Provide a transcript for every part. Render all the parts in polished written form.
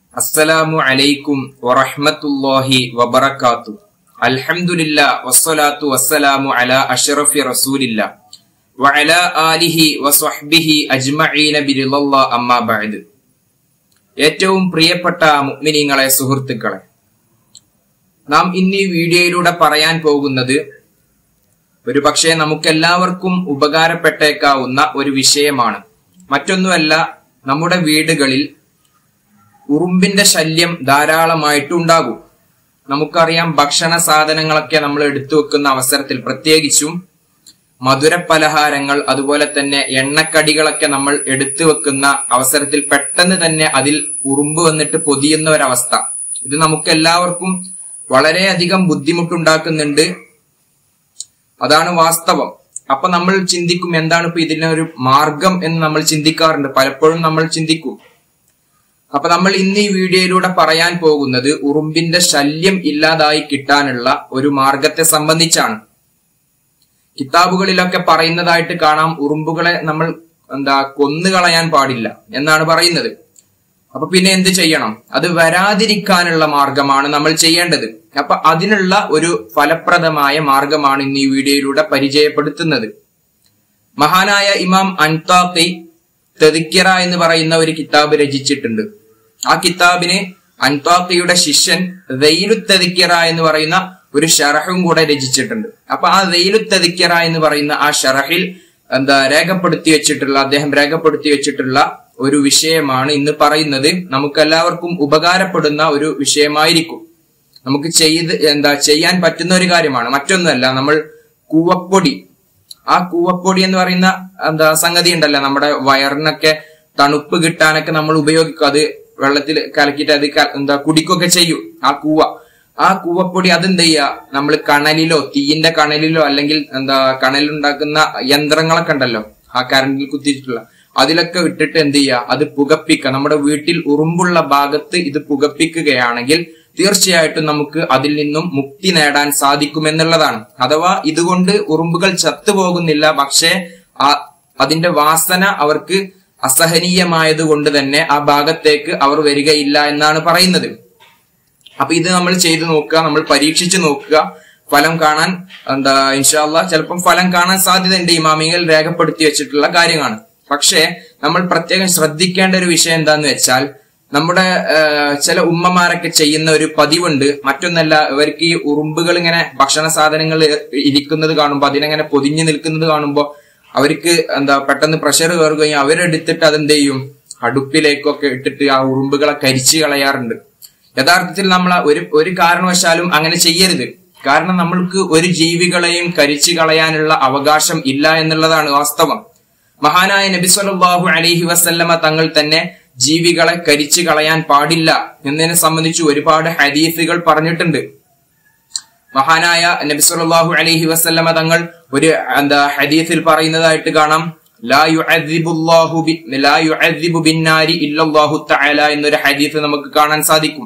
അസ്സലാമു അലൈക്കും വറഹ്മത്തുള്ളാഹി വബറകാതുഹു. അൽഹംദുലില്ലാ വസ്സലാത്തു വസ്സലാമു അലാ അഷ്റഫി റസൂലില്ലാ വഅലാ ആലിഹി വസ്വഹ്ബിഹി അജ്മഈന ബിറിളല്ലാ അമ്മാ ബഅദ്. ഏറ്റവും പ്രിയപ്പെട്ട മുഅ്മിനീങ്ങളെ, സുഹൃത്തുക്കളെ, നാം ഇന്ന് ഈ വീഡിയോയിലൂടെ പറയാൻ പോകുന്നത് ഒരു പക്ഷേ നമുക്കെല്ലാവർക്കും ഉപകാരപ്പെട്ടേക്കാവുന്ന ഒരു വിഷയമാണ്. മറ്റൊന്നുമല്ല, നമ്മുടെ വീടുകളിൽ ഉറുമ്പിന്റെ ശല്യം ധാരാളമായിട്ടുണ്ടാകും. നമുക്കറിയാം, ഭക്ഷണ സാധനങ്ങളൊക്കെ നമ്മൾ എടുത്തു വെക്കുന്ന അവസരത്തിൽ, പ്രത്യേകിച്ചും മധുര പലഹാരങ്ങൾ, അതുപോലെ തന്നെ എണ്ണക്കടികളൊക്കെ നമ്മൾ എടുത്തു വെക്കുന്ന അവസരത്തിൽ പെട്ടെന്ന് തന്നെ അതിൽ ഉറുമ്പ് വന്നിട്ട് പൊതിയുന്ന ഒരവസ്ഥ. ഇത് നമുക്കെല്ലാവർക്കും വളരെയധികം ബുദ്ധിമുട്ടുണ്ടാക്കുന്നുണ്ട്. അതാണ് വാസ്തവം. അപ്പൊ നമ്മൾ ചിന്തിക്കും, എന്താണ് ഇപ്പൊ ഇതിനൊരു മാർഗം എന്ന് നമ്മൾ ചിന്തിക്കാറുണ്ട്. പലപ്പോഴും നമ്മൾ ചിന്തിക്കും. അപ്പൊ നമ്മൾ ഇന്ന് ഈ വീഡിയോയിലൂടെ പറയാൻ പോകുന്നത് ഉറുമ്പിന്റെ ശല്യം ഇല്ലാതായി കിട്ടാനുള്ള ഒരു മാർഗത്തെ സംബന്ധിച്ചാണ്. കിതാബുകളിലൊക്കെ പറയുന്നതായിട്ട് കാണാം, ഉറുമ്പുകളെ നമ്മൾ കൊന്നുകളയാൻ പാടില്ല എന്നാണ് പറയുന്നത്. അപ്പൊ പിന്നെ എന്ത് ചെയ്യണം? അത് വരാതിരിക്കാനുള്ള മാർഗമാണ് നമ്മൾ ചെയ്യേണ്ടത്. അപ്പൊ അതിനുള്ള ഒരു ഫലപ്രദമായ മാർഗമാണ് ഇന്ന് ഈ വീഡിയോയിലൂടെ പരിചയപ്പെടുത്തുന്നത്. മഹാനായ ഇമാം അൻതാഖി തദ്കിറ എന്ന് പറയുന്ന ഒരു കിതാബ് രചിച്ചിട്ടുണ്ട്. ആ കിതാബിന് അൻതാഖിയുടെ ശിഷ്യൻ ദൈലു തദ്കിറ എന്ന് പറയുന്ന ഒരു ഷറഹും കൂടെ രചിച്ചിട്ടുണ്ട്. അപ്പൊ ആ ദൈലു തദ്കിറ എന്ന് പറയുന്ന ആ ഷറഹിൽ അദ്ദേഹം രേഖപ്പെടുത്തി വെച്ചിട്ടുള്ള ഒരു വിഷയമാണ് ഇന്ന് പറയുന്നത്. നമുക്കെല്ലാവർക്കും ഉപകാരപ്പെടുന്ന ഒരു വിഷയമായിരിക്കും. നമുക്ക് ചെയ്യാൻ പറ്റുന്ന ഒരു കാര്യമാണ്. മറ്റൊന്നുമല്ല, നമ്മൾ കൂവപ്പൊടി, ആ കൂവപ്പൊടി എന്ന് പറയുന്ന സംഗതി ഉണ്ടല്ലോ, നമ്മുടെ വയറിനൊക്കെ തണുപ്പ് കിട്ടാനൊക്കെ നമ്മൾ ഉപയോഗിക്കും. അത് വെള്ളത്തിൽ കലക്കിയിട്ട് അത് കുടിക്കൊക്കെ ചെയ്യും. ആ കൂവപ്പൊടി അതെന്ത് ചെയ്യുക, നമ്മൾ കണലിലോ, തീയിന്റെ കണലിലോ, അല്ലെങ്കിൽ കണലുണ്ടാക്കുന്ന യന്ത്രങ്ങളൊക്കെ ഉണ്ടല്ലോ, ആ കറണ്ടിൽ കുത്തിയിട്ടുള്ള, അതിലൊക്കെ ഇട്ടിട്ട് എന്ത് ചെയ്യുക, അത് പുകപ്പിക്കുക. നമ്മുടെ വീട്ടിൽ ഉറുമ്പുള്ള ഭാഗത്ത് ഇത് പുകപ്പിക്കുകയാണെങ്കിൽ തീർച്ചയായിട്ടും നമുക്ക് അതിൽ നിന്നും മുക്തി നേടാൻ സാധിക്കുമെന്നുള്ളതാണ്. അഥവാ ഇതുകൊണ്ട് ഉറുമ്പുകൾ ചത്തുപോകുന്നില്ല, പക്ഷേ അതിന്റെ വാസന അവർക്ക് അസഹനീയമായത് കൊണ്ട് തന്നെ ആ ഭാഗത്തേക്ക് അവർ വരികയില്ല എന്നാണ് പറയുന്നത്. അപ്പൊ ഇത് നമ്മൾ ചെയ്തു നോക്കുക, നമ്മൾ പരീക്ഷിച്ചു നോക്കുക. ഫലം കാണാൻ ഇൻഷാ അല്ലാഹ് ചിലപ്പം ഫലം കാണാൻ സാധ്യതയുണ്ട്. ഇമാമികൾ രേഖപ്പെടുത്തി വെച്ചിട്ടുള്ള കാര്യമാണ്. പക്ഷേ നമ്മൾ പ്രത്യേകം ശ്രദ്ധിക്കേണ്ട ഒരു വിഷയം എന്താന്ന് വെച്ചാൽ, നമ്മുടെ ചില ഉമ്മമാരൊക്കെ ചെയ്യുന്ന ഒരു പതിവുണ്ട്. മറ്റൊന്നല്ല, ഇവർക്ക് ഈ ഉറുമ്പുകൾ ഇങ്ങനെ ഭക്ഷണ സാധനങ്ങൾ ഇരിക്കുന്നത് കാണുമ്പോൾ, അതിനെങ്ങനെ പൊതിഞ്ഞു നിൽക്കുന്നത് കാണുമ്പോൾ അവർക്ക് പെട്ടെന്ന് പ്രഷർ കയറുകയും അവരെടുത്തിട്ട് അതെന്ത് ചെയ്യും, അടുപ്പിലേക്കൊക്കെ ഇട്ടിട്ട് ആ ഉറുമ്പുകളെ കരിച്ചു കളയാറുണ്ട്. യഥാർത്ഥത്തിൽ നമ്മൾ ഒരു കാരണവശാലും അങ്ങനെ ചെയ്യരുത്. കാരണം നമ്മൾക്ക് ഒരു ജീവികളെയും കരിച്ചു കളയാനുള്ള അവകാശം ഇല്ല എന്നുള്ളതാണ് വാസ്തവം. മഹാനായ നബി സല്ലല്ലാഹു അലൈഹി വസല്ലമ തങ്ങൾ തന്നെ ജീവികളെ കരിച്ചു കളയാൻ പാടില്ല എന്നതിനെ സംബന്ധിച്ച് ഒരുപാട് ഹദീസുകൾ പറഞ്ഞിട്ടുണ്ട്. മഹാനായ നബി സല്ലല്ലാഹു അലൈഹി വസല്ലമ തങ്ങൾ ഒരു ഹദീസിൽ പറയുന്നതായിട്ട് കാണാം, ലാ യുഅദ്ദിബു ബിന്നാരി ഇല്ലല്ലാഹു തആല എന്നൊരു ഹദീസ് നമുക്ക് കാണാൻ സാധിക്കും.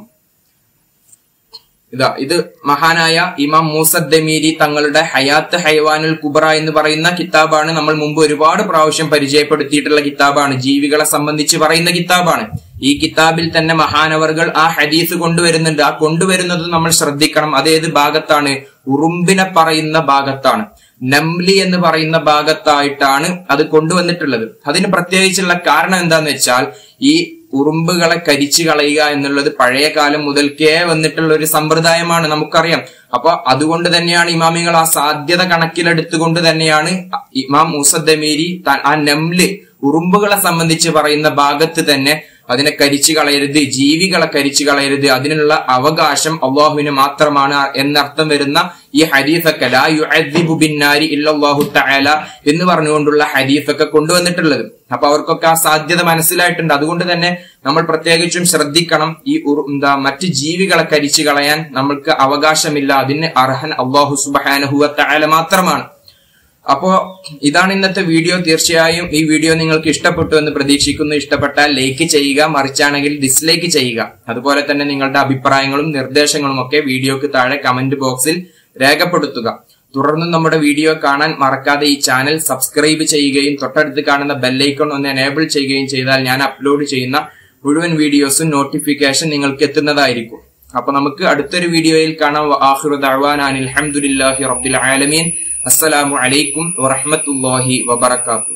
ഇത് മഹാനായ ഇമാം മൂസദ്ദമീരി തങ്ങളുടെ ഹയാത്ത് ഹൈവാനുൽ കുബ്ര എന്ന് പറയുന്ന കിതാബാണ്. നമ്മൾ മുമ്പ് ഒരുപാട് പ്രാവശ്യം പരിചയപ്പെടുത്തിയിട്ടുള്ള കിതാബാണ്. ജീവികളെ സംബന്ധിച്ച് പറയുന്ന കിതാബാണ്. ഈ കിതാബിൽ തന്നെ മഹാനവർകൾ ആ ഹദീസ് കൊണ്ടുവരുന്നുണ്ട്. ആ കൊണ്ടുവരുന്നത് നമ്മൾ ശ്രദ്ധിക്കണം. അതേത് ഭാഗത്താണ്? ഉറുമ്പിനെ പറയുന്ന ഭാഗത്താണ്. നംലി എന്ന് പറയുന്ന ഭാഗത്തായിട്ടാണ് അത് കൊണ്ടുവന്നിട്ടുള്ളത്. അതിന് പ്രത്യേകിച്ചുള്ള കാരണം എന്താന്ന് വെച്ചാൽ, ഈ ഉറുമ്പുകളെ കരിച്ചു കളയുക എന്നുള്ളത് പഴയ കാലം മുതൽക്കേ വന്നിട്ടുള്ള ഒരു സമ്പ്രദായമാണ്, നമുക്കറിയാം. അപ്പൊ അതുകൊണ്ട് തന്നെയാണ് ഇമാമികൾ ആ സാധ്യത കണക്കിലെടുത്തുകൊണ്ട് തന്നെയാണ് ഇമാം മൂസദ്ദമീരി ആ നംല്, ഉറുമ്പുകളെ സംബന്ധിച്ച് പറയുന്ന ഭാഗത്ത് തന്നെ അതിനെ കരിച്ചു കളയരുത്, ജീവികളെ കരിച്ചു കളയരുത്, അതിനുള്ള അവകാശം അള്ളാഹുവിന് മാത്രമാണ് എന്നർത്ഥം വരുന്ന ഈ ഹദീസൊക്കെ, ലാ യുഅദ്ദിബു ബിന്നാരി ഇല്ലല്ലാഹു തആല എന്ന് പറഞ്ഞുകൊണ്ടുള്ള ഹദീസൊക്കെ കൊണ്ടുവന്നിട്ടുള്ളത്. അപ്പൊ അവർക്കൊക്കെ ആ സാധ്യത മനസ്സിലായിട്ടുണ്ട്. അതുകൊണ്ട് തന്നെ നമ്മൾ പ്രത്യേകിച്ചും ശ്രദ്ധിക്കണം. ഈ മറ്റ് ജീവികളെ കരിച്ചു കളയാൻ നമ്മൾക്ക് അവകാശമില്ല. അതിന് അർഹൻ അല്ലാഹു സുബ്ഹാനഹു വ തആല മാത്രമാണ്. അപ്പോ ഇതാണ് ഇന്നത്തെ വീഡിയോ. തീർച്ചയായും ഈ വീഡിയോ നിങ്ങൾക്ക് ഇഷ്ടപ്പെട്ടു എന്ന് പ്രതീക്ഷിക്കുന്നു. ഇഷ്ടപ്പെട്ടാൽ ലൈക്ക് ചെയ്യുക, മറിച്ചാണെങ്കിൽ ഡിസ്ലൈക്ക് ചെയ്യുക. അതുപോലെ തന്നെ നിങ്ങളുടെ അഭിപ്രായങ്ങളും നിർദ്ദേശങ്ങളും ഒക്കെ വീഡിയോക്ക് താഴെ കമന്റ് ബോക്സിൽ രേഖപ്പെടുത്തുക. തുടർന്ന് നമ്മുടെ വീഡിയോ കാണാൻ മറക്കാതെ ഈ ചാനൽ സബ്സ്ക്രൈബ് ചെയ്യുകയും തൊട്ടടുത്ത് കാണുന്ന ബെല്ലൈക്കൺ ഒന്ന് എനേബിൾ ചെയ്യുകയും ചെയ്താൽ ഞാൻ അപ്ലോഡ് ചെയ്യുന്ന മുഴുവൻ വീഡിയോസും നോട്ടിഫിക്കേഷൻ നിങ്ങൾക്ക് എത്തുന്നതായിരിക്കും. അപ്പൊ നമുക്ക് അടുത്തൊരു വീഡിയോയിൽ കാണാം. ആഖിറു ദഅ്വാനാ അൽഹംദുലില്ലാഹി റബ്ബിൽ ആലമീൻ. അസ്സലാമു അലൈക്കും വറഹ്മത്തുള്ളാഹി വബറകാതുഹു.